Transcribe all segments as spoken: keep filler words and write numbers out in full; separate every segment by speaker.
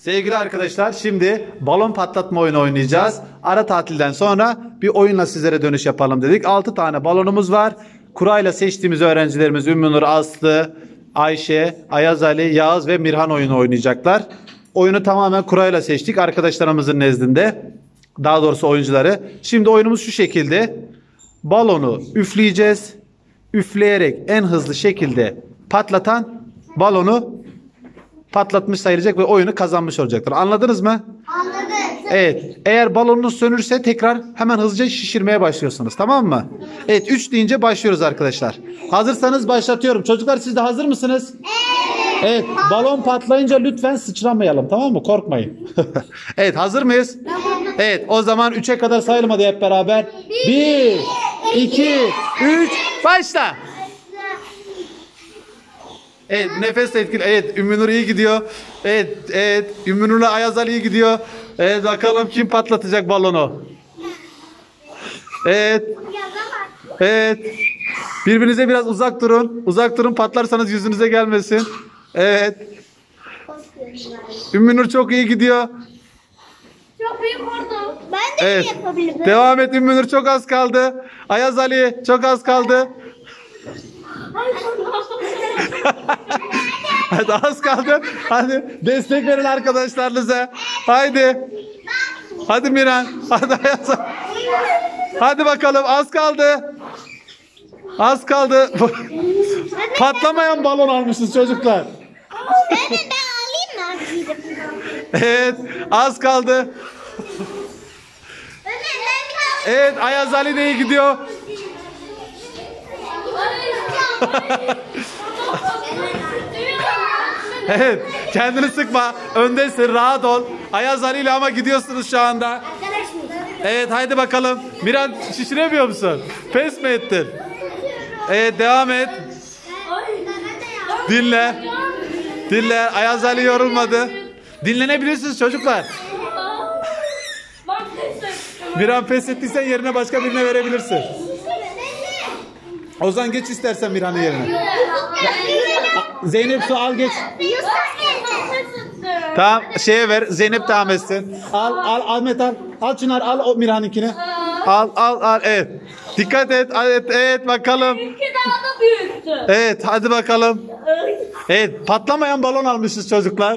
Speaker 1: Sevgili arkadaşlar, şimdi balon patlatma oyunu oynayacağız. Ara tatilden sonra bir oyunla sizlere dönüş yapalım dedik. altı tane balonumuz var. Kurayla seçtiğimiz öğrencilerimiz Ümmünur, Aslı, Ayşe, Ayaz Ali, Yağız ve Mirhan oyunu oynayacaklar. Oyunu tamamen kurayla seçtik arkadaşlarımızın nezdinde. Daha doğrusu oyuncuları. Şimdi oyunumuz şu şekilde. Balonu üfleyeceğiz. Üfleyerek en hızlı şekilde patlatan balonu patlatmış sayılacak ve oyunu kazanmış olacaktır. Anladınız mı?
Speaker 2: Anladım.
Speaker 1: Evet. Eğer balonunuz sönürse tekrar hemen hızlıca şişirmeye başlıyorsunuz. Tamam mı? Evet. üç deyince başlıyoruz arkadaşlar. Hazırsanız başlatıyorum. Çocuklar, siz de hazır mısınız?
Speaker 2: Evet.
Speaker 1: Evet. Balon patlayınca lütfen sıçramayalım. Tamam mı? Korkmayın. Evet. Hazır mıyız?
Speaker 2: Tamam.
Speaker 1: Evet. O zaman üçe kadar sayalım hadi hep beraber. bir, iki, üç. Başla. Evet, nefes etkili. Evet, Ümmünur iyi gidiyor. Evet, evet. Ümmünur'la Ayaz Ali iyi gidiyor. Evet, bakalım kim patlatacak balonu. Evet. Evet. Birbirinize biraz uzak durun. Uzak durun, patlarsanız yüzünüze gelmesin. Evet. Ümmünur çok iyi gidiyor.
Speaker 2: Çok büyük oldu. Ben de
Speaker 1: Evet.
Speaker 2: yapabilirim.
Speaker 1: Devam et Ümmünur, çok az kaldı. Ayaz Ali çok az kaldı. Hadi az kaldı. Hadi destek verin arkadaşlarınıza. Haydi. Hadi Miran. Hadi Ayaz. Hadi bakalım, az kaldı. Az kaldı. Patlamayan balon almışız çocuklar.
Speaker 2: Ben de ben alayım mı?
Speaker 1: Evet, az kaldı. Evet, Ayaz Ali de iyi gidiyor. Evet, kendini sıkma. Öndesin, rahat ol. Ayaz Ali ile ama gidiyorsunuz şu anda. Evet, haydi bakalım. Miran, şişiremiyor musun? Pes mi ettin? Evet, devam et. Dinle. Dinle. Ayaz Ali yorulmadı. Dinlenebilirsiniz çocuklar. Miran, pes ettiysen yerine başka birine verebilirsin. Ozan, geç istersen Miran'ın yerine. Zeynep, su al geç. Tamam, şeye ver. Zeynep devam etsin. Al al Ahmet al. Al Çınar, al o Miran'ınkini. Al al al. Evet. Dikkat et. Evet, evet bakalım.
Speaker 3: İki daha da büyüktü.
Speaker 1: Evet, hadi bakalım. Evet, patlamayan balon almışız çocuklar.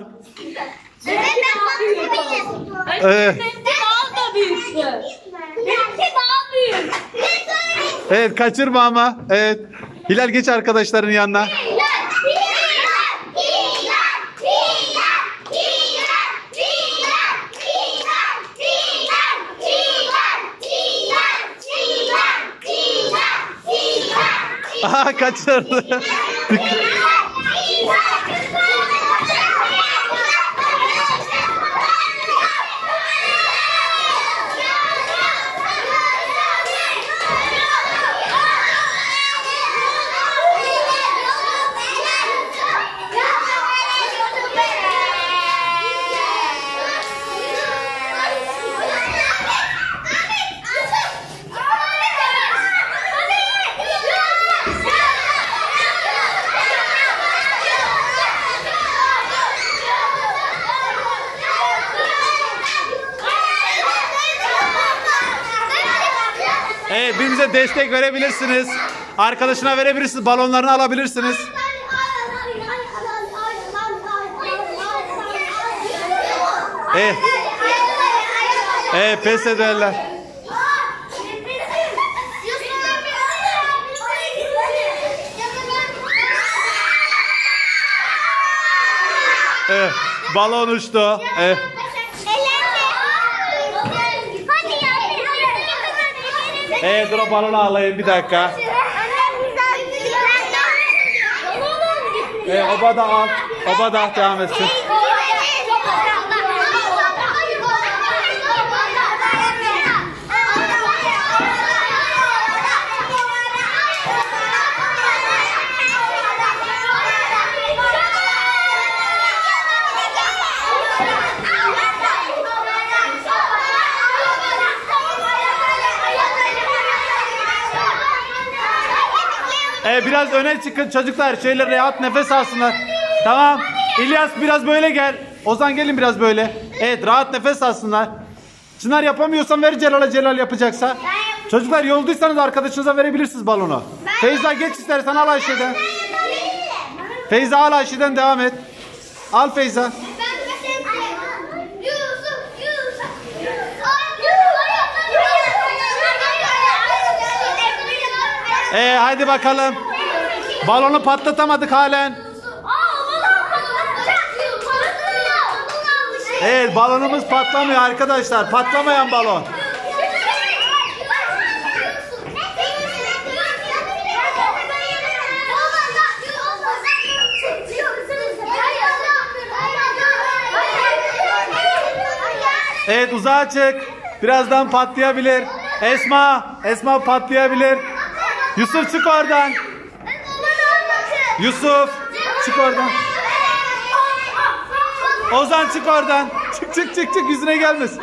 Speaker 1: Evet.
Speaker 3: Benimki daha da büyüktü. Benimki daha büyük.
Speaker 1: Evet, kaçırma ama. Evet. Hilal, geç arkadaşların yanına. Aha, kaçırdı. Evet, birbirinize destek verebilirsiniz. Arkadaşına verebilirsiniz. Balonlarını alabilirsiniz. Evet. Evet, pes ederler. Evet, balon uçtu. Evet. Evet, dur o balonu alayım bir dakika. Evet, oba da al. Oba da devam etsin. Ee, biraz öne çıkın çocuklar. Şöyle rahat nefes alsınlar. Tamam. İlyas, biraz böyle gel. Ozan gelin biraz böyle. Evet, rahat nefes alsınlar. Çınar yapamıyorsan ver Celal'e, Celal yapacaksa. Çocuklar yolduysanız arkadaşınıza verebilirsiniz balonu. Feyza geç istersen, al Ayşe'den. Feyza al Ayşe'den, devam et. Al Feyza. Ee, hadi bakalım. Balonu patlatamadık halen. Evet, balonumuz patlamıyor arkadaşlar. Patlamayan balon. Evet, uzağa çık. Birazdan patlayabilir. Esma, Esma patlayabilir. Yusuf çık oradan. Yusuf çık oradan. Ozan çık oradan. Çık çık çık çık, yüzüne gelmesin.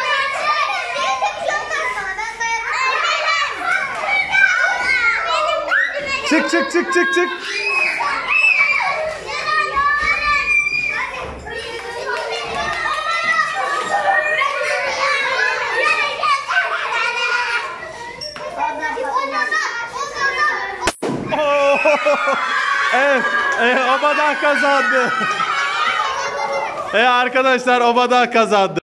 Speaker 1: Çık çık çık çık çık. Evet, e, Obada kazandı. E arkadaşlar, Obada kazandı.